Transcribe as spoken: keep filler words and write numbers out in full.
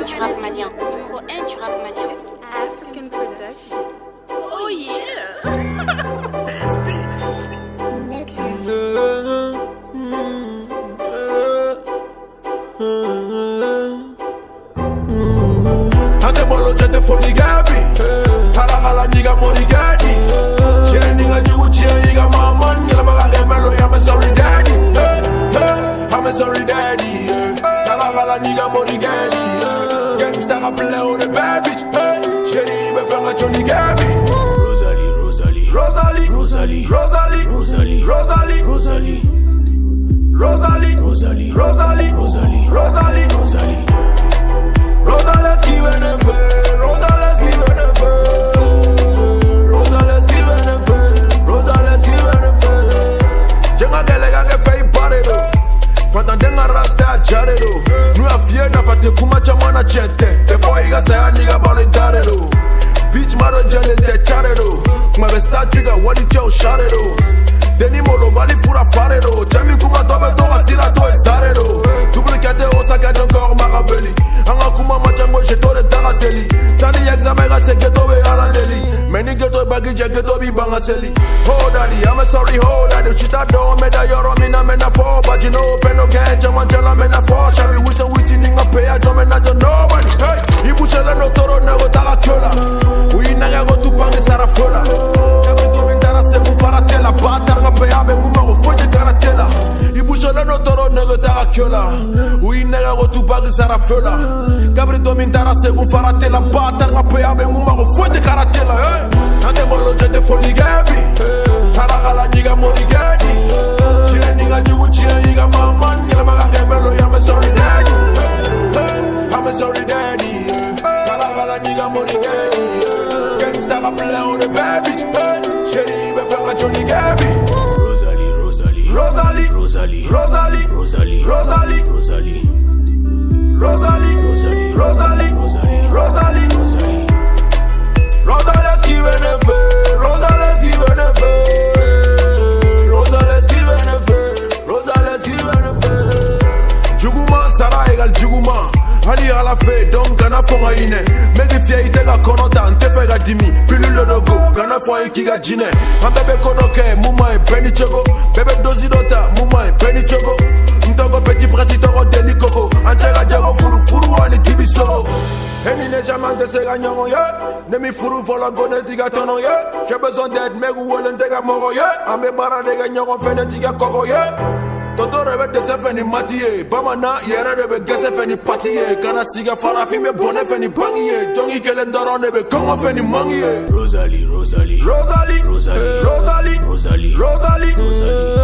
du rap malien. Numéro un du rap malien. African production. Oh yeah. Ante bolo jete foli gabi, saragala niga mori gadi. Chile niga jugu chile niga maman, ngela maga gemelo ya me sorry daddy. I'm sorry daddy. Saragala niga mori gadi. Gangsta ga play on the bad bitch. Chérie me fait un Johnny Gabi. Rosalie, Rosalie, Rosalie, Rosalie, Rosalie, Rosalie, Rosalie, Rosalie, Rosalie, Rosalie, Rosalie, Rosalie, Rosalie, Rosalie. Rosa, let's give it a fair. Rosa, let's give it a fair. Rosa, let's give it a fair. Rosa, let's give it a fair. Jenga gelega ke fei paredo. Fanta denga rasta jaredo. Nu afie na fate kuma chamana chete. Defo iga saya niga balintare do. Beach maro jele de charedo. Kuma besta chiga wali cheo sharedo. Deni molo bali fura faredo. Chami kuma tobe toga sira to estaredo. Duplicate osaka encore maraveli. Anga kuma machango jetore tarateli. Sani examen ga se geto be alandeli. Many geto bagi je geto bi banga seli. Oh daddy, I'm sorry, oh daddy. Chita do me da yoro mina mena for. But you know peno get chamangela mena for. Shari wisa witi ninga pay a jome na jo nobody. Hey, ibushela no toro na go taga kyola. Ui naga go tupange sara fola. Every to bintara se mu faratela. Batar nga pay a be nguma go foje karatela. Ibushela no toro na go taga kyola. Ui naga go tupange sara fola. Gabri domintara segun faratela batar nga pe abe nguma go fote karatela eh ande bolo jete foli gabi saragala niga mori gadi chile niga jugu chile niga maman ngela maga gemelo ya me sorry daddy I'm sorry daddy saragala niga mori gadi gangsta ga play on the bad bitch chérie be fanga Johnny Gabi Rosalie Rosalie Rosalie Rosalie Rosalie Rosalie Rosalie Rosalie Rosalie, Rosalie, Rosalie, Rosalie, Rosalie, Rosalie. Rosa, let's give it a fair. Rosa, let's give it a fair. Rosa, let's give it a fair. Rosa, let's give it a fair. Juguma, Sarah égale Juguma. Ali à la fée, donc Gana Fonga Ine. Megi fier itega konota, ntefe ga dimi. Pilule dogo, Gana Fonga Ikiga Jine. Un bébé konoke, Muma et Benny Chogo. Bébé dozidota, Muma et Benny Chogo. Ntogo petit presse, toro deli koko. Anchega jago furu furu wani kibiso. Eni ne jamais de se gagnon ye. Ne mi furu vola gone tiga tono ye. J'ai besoin d'aide, mais où on tega moro ye. Ame bara de gagnon on fait ne tiga koko ye. Toto rebe de se feni matiye. Bamana yere rebe gese feni patiye. Kana siga farafi me bone feni bangiye. Jongi kelen doro nebe kongo feni mangiye. Rosalie, Rosalie, Rosalie, Rosalie, Rosalie, Rosalie, Rosalie, Rosalie.